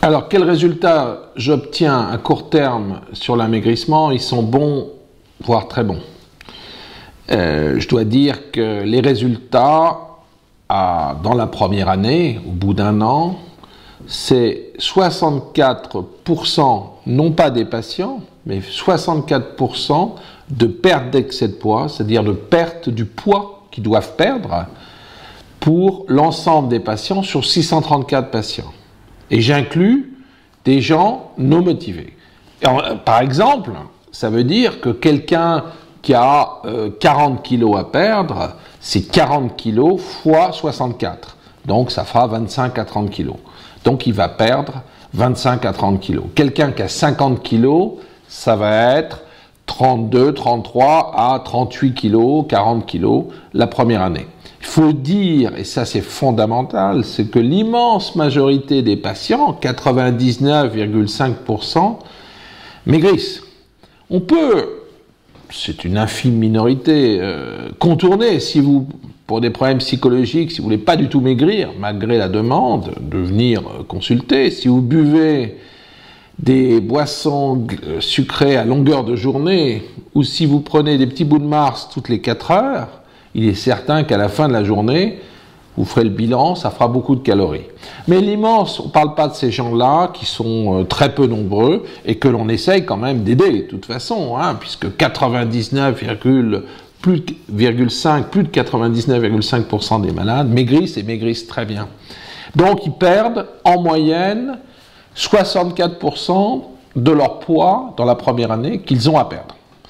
Alors, quels résultats j'obtiens à court terme sur l'amaigrissement? Ils sont bons, voire très bons. Je dois dire que les résultats dans la première année, au bout d'un an, c'est 64%, non pas des patients, mais 64% de perte d'excès de poids, c'est-à-dire de perte du poids qu'ils doivent perdre pour l'ensemble des patients sur 634 patients. Et j'inclus des gens non motivés. Par exemple, ça veut dire que quelqu'un qui a 40 kilos à perdre, c'est 40 kilos fois 64. Donc ça fera 25 à 30 kilos. Donc il va perdre 25 à 30 kilos. Quelqu'un qui a 50 kilos, ça va être 32, 33 à 38 kilos, 40 kilos la première année. Il faut dire, et ça c'est fondamental, c'est que l'immense majorité des patients, 99,5%, maigrissent. On peut, c'est une infime minorité, contourner, si vous, pour des problèmes psychologiques, si vous ne voulez pas du tout maigrir, malgré la demande, de venir consulter. Si vous buvez des boissons sucrées à longueur de journée, ou si vous prenez des petits bouts de Mars toutes les 4 heures, il est certain qu'à la fin de la journée, vous ferez le bilan, ça fera beaucoup de calories. Mais l'immense, on ne parle pas de ces gens-là, qui sont très peu nombreux, et que l'on essaye quand même d'aider, de toute façon, hein, puisque 99,5% des malades maigrissent et maigrissent très bien. Donc ils perdent en moyenne 64% de leur poids dans la première année qu'ils ont à perdre.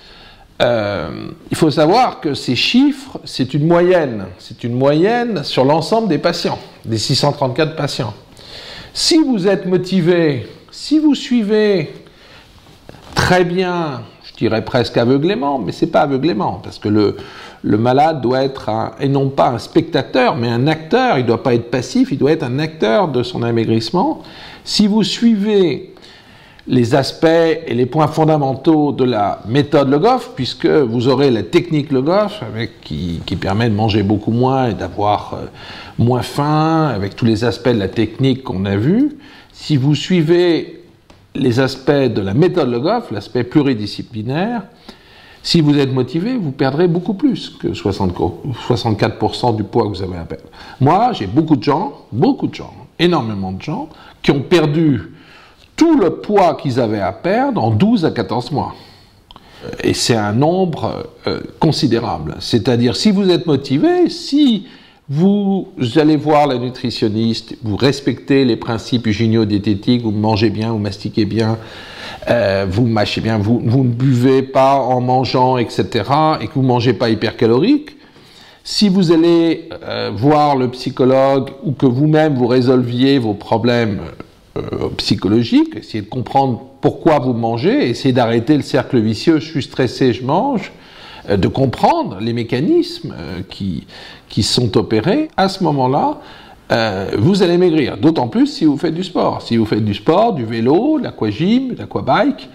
Il faut savoir que ces chiffres, c'est une moyenne sur l'ensemble des patients, des 634 patients. Si vous êtes motivé, si vous suivez très bien, je dirais presque aveuglément, mais c'est pas aveuglément, parce que le malade doit être et non pas un spectateur, mais un acteur. Il ne doit pas être passif, il doit être un acteur de son amaigrissement. Si vous suivez les aspects et les points fondamentaux de la méthode Le Goff, puisque vous aurez la technique Le Goff qui permet de manger beaucoup moins et d'avoir moins faim, avec tous les aspects de la technique qu'on a vus. Si vous suivez les aspects de la méthode Le Goff, l'aspect pluridisciplinaire, si vous êtes motivé, vous perdrez beaucoup plus que 64% du poids que vous avez à perdre. Moi, j'ai beaucoup de gens, énormément de gens, qui ont perdu tout le poids qu'ils avaient à perdre en 12 à 14 mois. Et c'est un nombre considérable. C'est-à-dire, si vous êtes motivé, si vous allez voir la nutritionniste, vous respectez les principes hygiéno-diététiques, vous mangez bien, vous mastiquez bien, vous mâchez bien, vous ne buvez pas en mangeant, etc., et que vous ne mangez pas hypercalorique, si vous allez voir le psychologue ou que vous-même vous résolviez vos problèmes psychologique, essayer de comprendre pourquoi vous mangez, essayer d'arrêter le cercle vicieux, je suis stressé, je mange, de comprendre les mécanismes qui sont opérés, à ce moment-là, vous allez maigrir. D'autant plus si vous faites du sport. Si vous faites du sport, du vélo, de l'aquagym, de l'aquabike,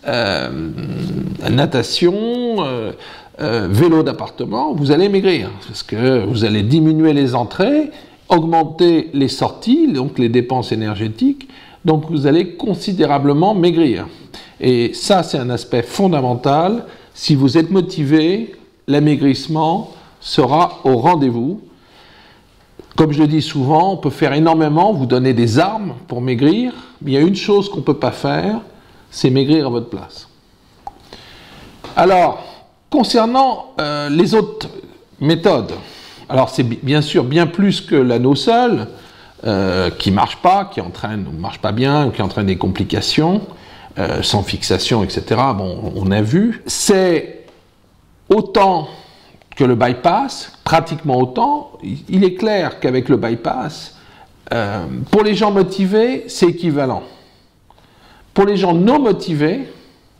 natation, vélo d'appartement, vous allez maigrir. Parce que vous allez diminuer les entrées, augmenter les sorties, donc les dépenses énergétiques, donc vous allez considérablement maigrir. Et ça, c'est un aspect fondamental. Si vous êtes motivé, l'amaigrissement sera au rendez-vous. Comme je le dis souvent, on peut faire énormément, vous donner des armes pour maigrir, mais il y a une chose qu'on ne peut pas faire, c'est maigrir à votre place. Alors, concernant les autres méthodes, alors c'est bien sûr bien plus que la no-seul, qui ne marche pas, qui marche pas bien, qui entraîne des complications, sans fixation, etc. Bon, on a vu. C'est autant que le bypass, pratiquement autant. Il est clair qu'avec le bypass, pour les gens motivés, c'est équivalent. Pour les gens non motivés,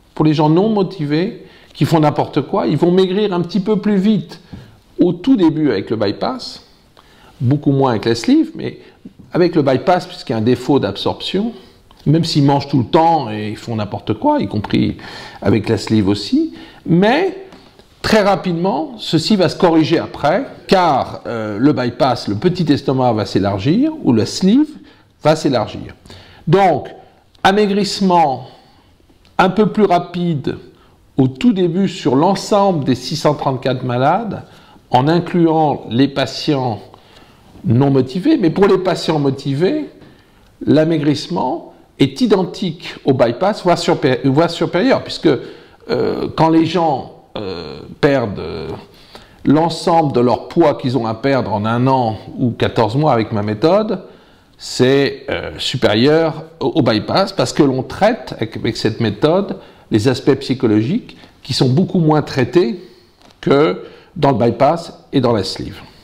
qui font n'importe quoi, ils vont maigrir un petit peu plus vite au tout début avec le bypass, beaucoup moins avec la sleeve, mais avec le bypass, puisqu'il y a un défaut d'absorption, même s'ils mangent tout le temps et ils font n'importe quoi, y compris avec la sleeve aussi, mais très rapidement, ceci va se corriger après, car le bypass, le petit estomac va s'élargir, ou la sleeve va s'élargir. Donc, amaigrissement un peu plus rapide au tout début sur l'ensemble des 634 malades, en incluant les patients non motivés, mais pour les patients motivés, l'amaigrissement est identique au bypass, voire supérieur, puisque quand les gens perdent l'ensemble de leur poids qu'ils ont à perdre en 1 an ou 14 mois avec ma méthode, c'est supérieur au bypass, parce que l'on traite avec cette méthode les aspects psychologiques qui sont beaucoup moins traités que dans le bypass et dans la sleeve.